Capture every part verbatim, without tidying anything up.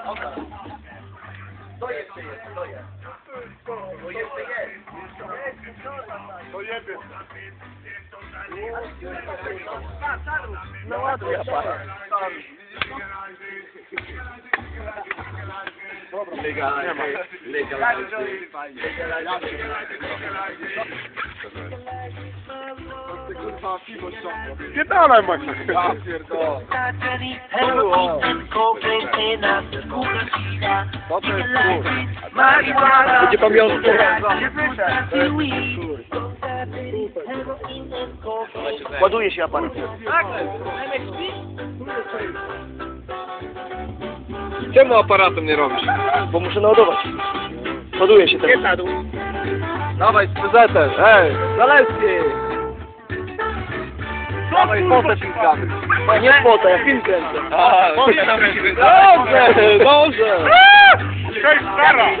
To jeszcze jest, to jest. To jeszcze jest. To jebie. No ładnie, aparat. Legalize, legalize, Kurwa, piwo ściągło. Pierdalaj, Maciek. ja pierdolę. To to jest kur. Będzie pamiątką. Ładuje się aparat. Czemu aparatem nie robisz? Bo muszę naładować. Ładuje się teraz. Dawaj z prezetem, ej! Zaleski! Dawaj fotę pinkamy. Nie spota, ja film kręcę. Dobrze, dobrze! Cześć, stara!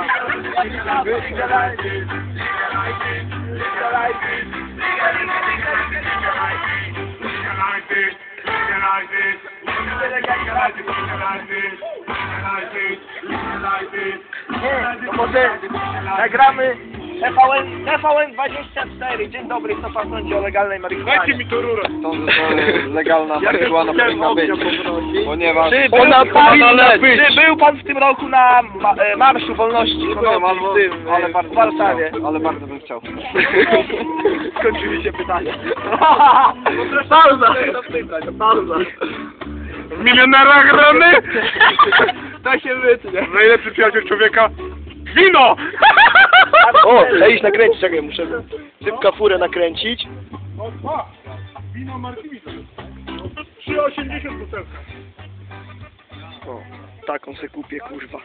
Nie, to może nagramy T V N, T V N dwadzieścia cztery. Dzień dobry, co pan sądzi o legalnej marihuanie? Dajcie mi tu rurę. Sądzę, że legalna marihuana powinna być, ponieważ Czy był, ona powinna być. czy był pan w tym roku na ma, e, Marszu Wolności Nie byłem, albo, w tym, ale e, bardzo w Warszawie? bym chciał, ale bardzo bym chciał. Skończyły się pytania. Pauza! Pauza! W milionerach gramy? To się wytnie. Najlepszy przyjaciel człowieka? Wino! O, ja iść nakręcić, czekaj, muszę szybka furę nakręcić. No dwa. Wino Markimiza. trzy osiemdziesiąt butelka. O, taką se kupię, kurwa.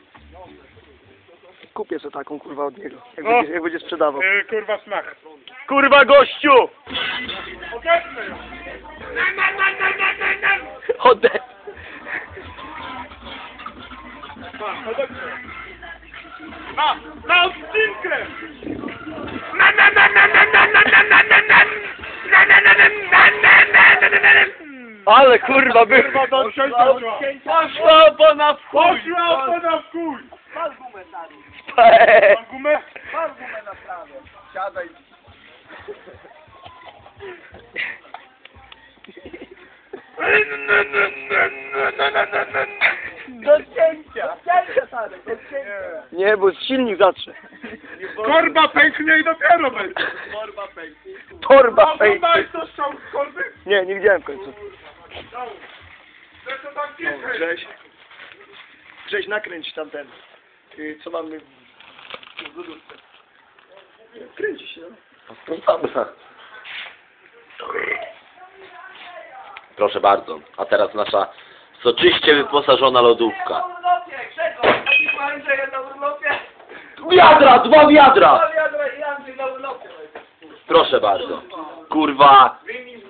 Kupię se taką, kurwa, od niego, jak, O. będzie, jak będzie sprzedawał. E, kurwa smak. Kurwa, gościu! Odetnę ją. Ode... Ma, odetnę. Ma, na odcinkę! Na na na na na na na na na na na na na na na na na na. Ale kurwa, był... Kurwa, do odcięcia. Poszła pana w chuj! Poszła pana w kuj! Pal gumę, stary. Mam gumę? Pal gumę na prawie. Siadaj. Do cięcia! Cięcia, stary, do cięcia. Nie, bo silnik zatrze. Korba pęknie i dopiero będzie. Torba pęknie. Oglądałeś to strzał z korby? Nie, nie widziałem w końcu. No. Zresztą tam piękne. Grześ. Grześ, nakręć tamten. Y, Co mamy w lodówce. Kręci się, no. Dobra. Proszę bardzo, a teraz nasza soczyście wyposażona lodówka. Wiadra, dwa wiadra! Proszę bardzo. Kurwa.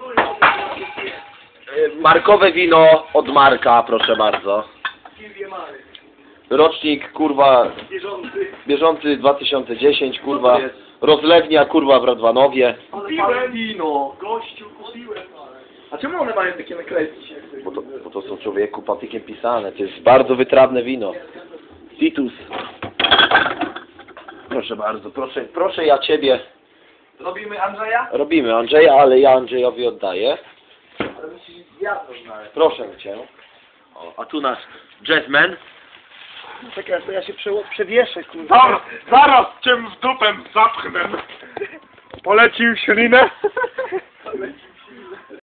Markowe wino od Marka, proszę bardzo. Rocznik, kurwa, bieżący dwa tysiące dziesięć, kurwa. Rozlewnia, kurwa, w Radwanowie. Kupiłem wino. Gościu, kupiłem. A czemu one mają takie naklejki? Bo to, bo to są człowieku patykiem pisane. To jest bardzo wytrawne wino. Titus. Proszę bardzo, proszę, proszę ja ciebie. Robimy Andrzeja? Robimy Andrzeja, ale ja Andrzejowi oddaję. Ale musisz wiatro znaleźć. Proszę cię. O, a tu nasz jazzman. Czekaj, to ja się prze, przewieszę, kurwa. Zaraz, zaraz cię w dupę zapchnę. Polecił ślinę.